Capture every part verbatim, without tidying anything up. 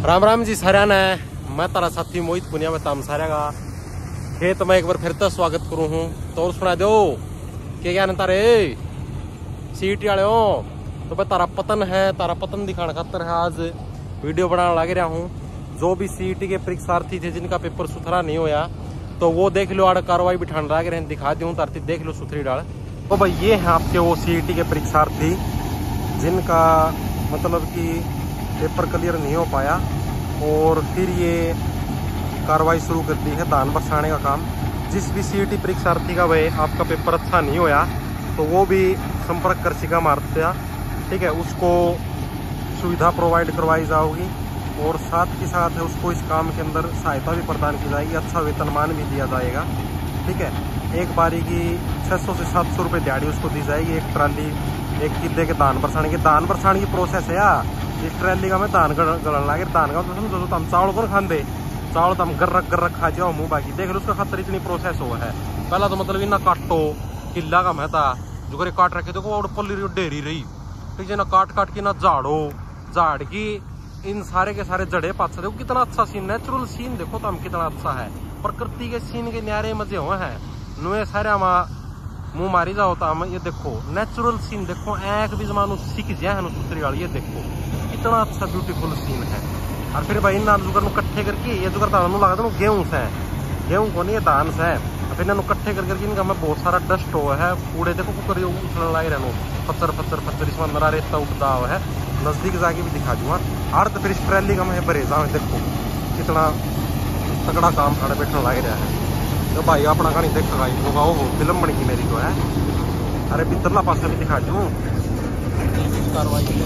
राम राम जी सारा ने। मैं तारा साथी मोहित पुनिया में ताम सारा का खेत में एक बार फिर तो स्वागत करूँ हूँ। तो और सुना दो के क्या न तारे सीटी वाले हो तो भाई तारा पतन है, तारा पतन दिखाने खातर है आज वीडियो बनाने लग रहा हूँ। जो भी सीटी के परीक्षार्थी थे जिनका पेपर सुथरा नहीं होया तो वो देख लो, आड़ कार्रवाई बिठान लग रहे हैं, दिखा दूँ तारती देख लो सुथरी डाल। तो भाई ये हैं आपके वो सीटी के परीक्षार्थी जिनका मतलब कि पेपर क्लियर नहीं हो पाया और फिर ये कार्रवाई शुरू कर दी है दान बरसाने का काम। जिस भी सीईटी परीक्षार्थी का भाई आपका पेपर अच्छा नहीं होया तो वो भी संपर्क कर सिका मारते, ठीक है, उसको सुविधा प्रोवाइड करवाई जाओगी और साथ के साथ है उसको इस काम के अंदर सहायता भी प्रदान की जाएगी, अच्छा वेतनमान भी दिया जाएगा, ठीक है। एक बारी की छः सौ से सात सौ रुपये दिहाड़ी उसको दी जाएगी। एक ट्राली एक किले के दान बरसाने के दान बरसाने की प्रोसेस है यार। इस ट्रैली का मैं दान गलन लगे दान का तो समझो तो हम चावल पर खाते चावल तो हम गर्रक गर्रक खा जाओ मुँह बाकी देख लो उसका खातर इतनी प्रोसेस हुआ है। पहला तो मतलब इना काटो किला का मैं था जो करे काट रखे देखो और पल्ली डेरी रही, ठीक है ना, काट काट के ना झाड़ो झाड़ की इन सारे के सारे जड़े पास देखो कितना अच्छा सीन, नेचुरल सीन देखो तो हम कितना अच्छा है। प्रकृति के सीन के न्यारे मजे हुए हैं नुए सारे हम मुंह मारी जाओ तो हम ये देखो नेचुरल सीन देखो एक भी जमानू सीख जाए है सुतरी वाली, ये देखो कितना अच्छा ब्यूटीफुल सीन है। और फिर भाई ना जुगर इकट्ठे करके ये जुगर धान लगा दो गेहूं से गेहूं को नहीं धान से फिर इन्होंने इकट्ठे कर करके इनका में बहुत सारा डस्ट हुआ है कूड़े देखो कुकर उछलने लगे रहनो पत्थर पत्थर पत्थर इसमें नरा रेता उठता हुआ है। नजदीक जाके भी दिखा दूंगा और तो फिर इस ट्रैली का मैं भरे जाऊँ देखो कितना तगड़ा काम खड़े बैठने लग रहा है। तो भाई अपना कहानी देखा होगा वो फिल्म बनी की मेरी जो है। अरे पितरला पासा भी दिखा दूँ कार्रवाई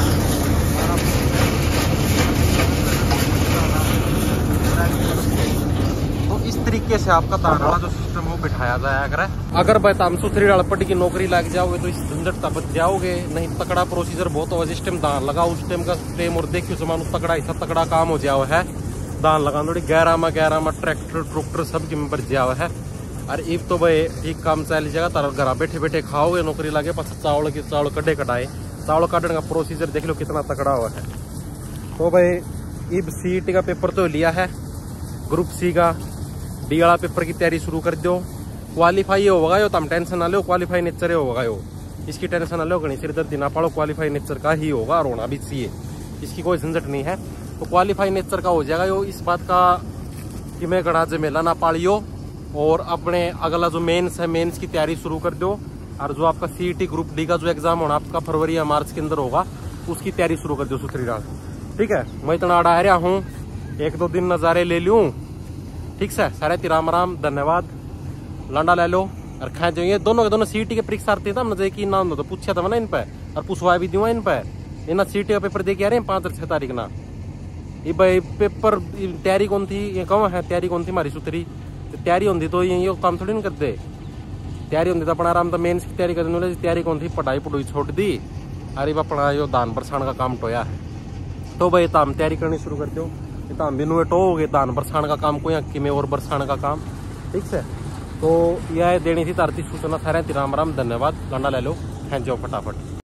तो इस तरीके से आपका दान वाला जो सिस्टम है वो बिठाया जाया करे। अगर भाई ताम सुथरी डालपट्टी की नौकरी लग जाओगे तो इस झंझट का बच जाओगे, नहीं तकड़ा प्रोसीजर बहुत हो जिस टाइम दान लगाओ उस टाइम का टाइम और देखियो जमान तकड़ा ऐसा तकड़ा काम हो जाओ है। दान लगा थोड़ी ग्यारह में ग्यारह में ट्रैक्टर ट्रुक्टर सब की पर जाओ है। और इब तो भाई ठीक काम चल जाएगा तार घर बैठे बैठे खाओगे नौकरी लगे पास चावल के चावल कटे कटाए चावल काटने का प्रोसीजर देख लो कितना तकड़ा हुआ है। तो भाई इब सीईटी का पेपर तो लिया है, ग्रुप सी का डी वाला पेपर की तैयारी शुरू कर दो। क्वालिफाई होगा यो तो हम टेंशन ना लो, क्वालिफाई नेचर होगा यो, इसकी टेंशन ना लो, गणित सिर दर्द ना पाड़ो, क्वालिफाई नेचर का ही होगा और होना भी चाहिए, इसकी कोई झंझट नहीं है। तो क्वालिफाई नेचर का हो जाएगा यो, इस बात का कि मैं गणा जमेला ना पालियो और अपने अगला जो मेंस है मेंस की तैयारी शुरू कर दो। और जो आपका सीईटी ग्रुप डी का जो एग्जाम होना आपका फरवरी या मार्च के अंदर होगा उसकी तैयारी शुरू कर दो सुथरी डाल, ठीक है। मैं इतना अड़ा रहा हूँ, एक दो दिन नज़ारे ले लूँ, ठीक से सारे तिराम राम धन्यवाद लांडा ले लो और खाए जो ये दोनों के दोनों सीईटी के परीक्षार्थी था मुझे कि नाम तो पूछा था मैंने इन पे और पूछवा भी दूंगा इन पे इन सीईटी का पेपर दे के आ रहे हैं पाँच और छः तारीख ना। ये भाई पेपर तैयारी कौन थी ये कौन है तैयारी कौन थी हमारी सुथरी तैयारी होती तो ये काम थोड़ी नहीं करते, तैयारी होती तो अपना आराम तो मेंस की तैयारी करने वाले तैयारी कौन थी पढ़ाई पढ़ाई छोड़ दी अरे अपना यो दान बरसाने का काम टोया है। तो भाई ताम तैयारी करनी शुरू कर दो, ताम बिनु टो हो गए दान बरसाने का काम को या कि और बरसाने का काम, ठीक से। तो यह देनी थी तारती सूचना सारे राम राम धन्यवाद लांडा ले लो खेचो फटाफट।